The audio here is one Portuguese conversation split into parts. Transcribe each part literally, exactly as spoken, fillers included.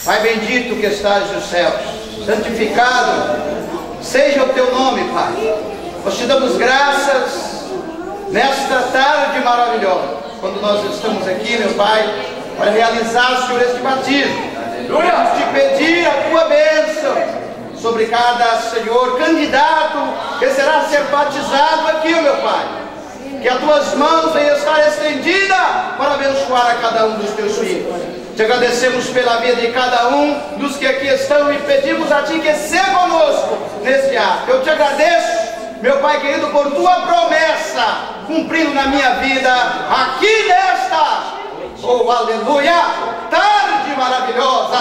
Pai bendito que estás nos céus, santificado seja o teu nome, Pai. Nós te damos graças nesta tarde maravilhosa, quando nós estamos aqui, meu Pai, para realizar, Senhor, este batismo. Queremos te pedir a tua bênção sobre cada, Senhor, candidato que será ser batizado aqui, meu Pai. Que as tuas mãos venham estar estendidas para abençoar a cada um dos teus filhos. Te agradecemos pela vida de cada um dos que aqui estão e pedimos a Ti que seja conosco nesse ato. Eu te agradeço, meu Pai querido, por Tua promessa, cumprindo na minha vida aqui nesta, oh aleluia, tarde maravilhosa.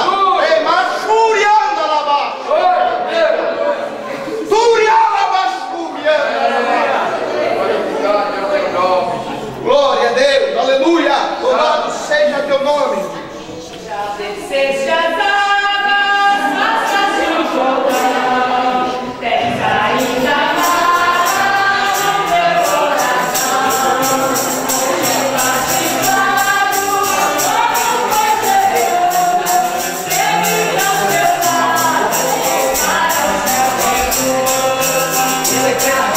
Glória a Deus, aleluia, louvado seja teu nome. Já desceste as águas, passaste o Jordão, tens ainda mais no meu coração. Batizado, como percebeu, teve ao teu lado, para o céu venho. Ele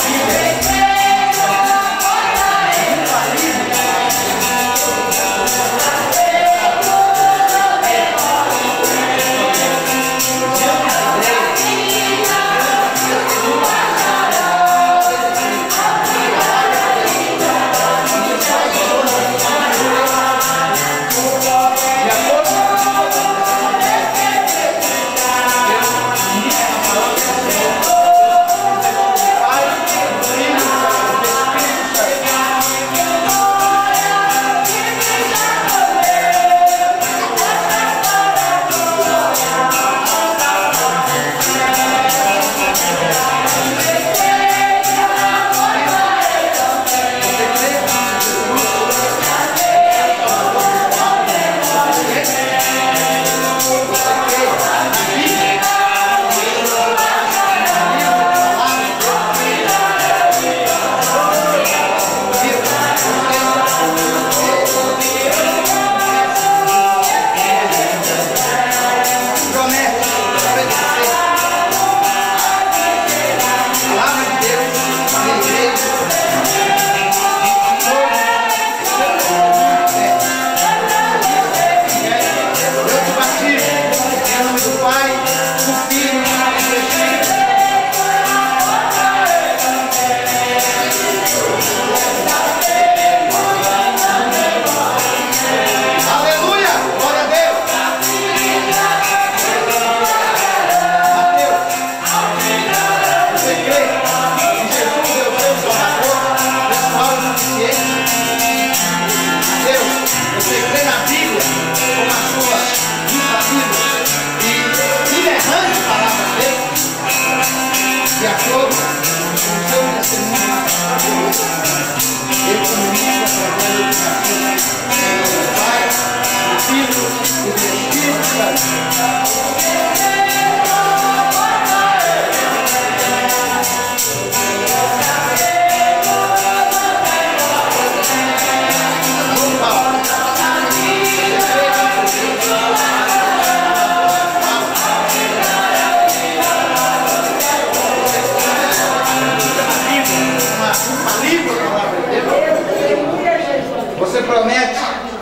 Você promete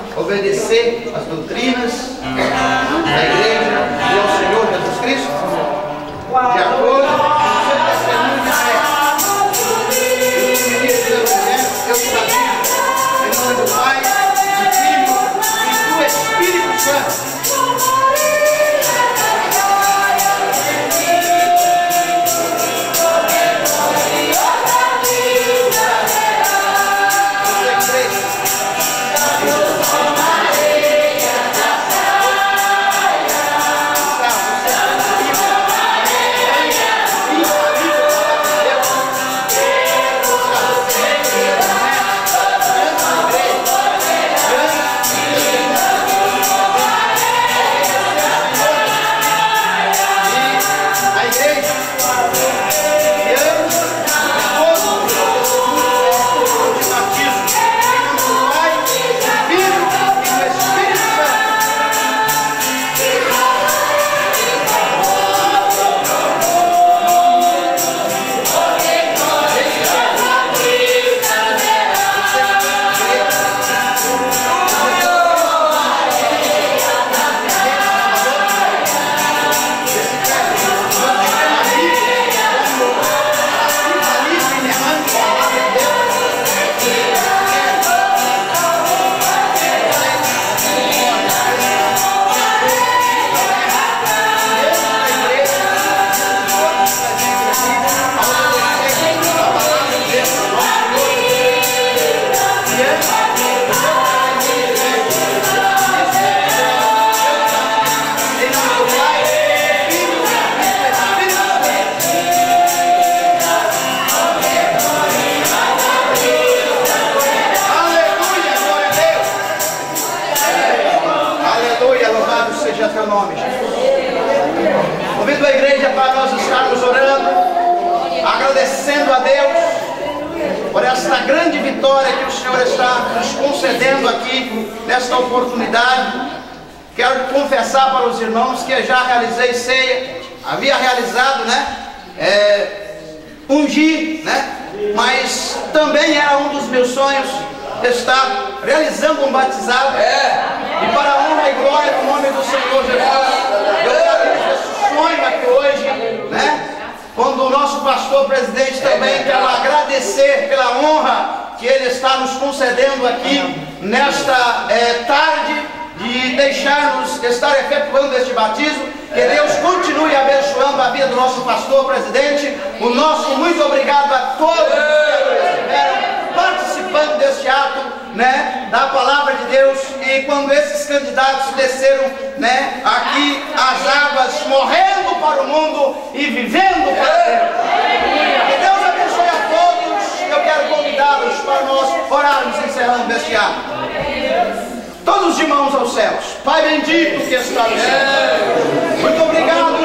obedecer às doutrinas da igreja e ao Senhor Jesus Cristo? De acordo com o seu testemunho de fé. Eu te ministro do Evangelho, eu te batizo em nome do Pai, do Filho e do Espírito Santo. Maria. por esta grande vitória que o Senhor está nos concedendo aqui, nesta oportunidade. Quero confessar para os irmãos que eu já realizei ceia, havia realizado, né, é, ungir, né, mas também era um dos meus sonhos estar realizando um batizado, é. E para a honra e glória do nome do Senhor Jesus, eu realizo esse sonho aqui hoje, né, quando o nosso pastor presidente também, é, quero agradecer pela honra que ele está nos concedendo aqui nesta é, tarde, de deixar-nos estar efetuando este batismo. Que Deus continue abençoando a vida do nosso pastor presidente. O nosso muito obrigado a todos que estiveram participando deste ato, né, da palavra de Deus. E quando esses candidatos desceram, né, aqui as águas, morrendo para o mundo e vivendo para Deus. Que Deus abençoe a todos. Eu quero convidá-los para nós orarmos encerrando este ato. Todos de mãos aos céus. Pai bendito que está no céu, muito obrigado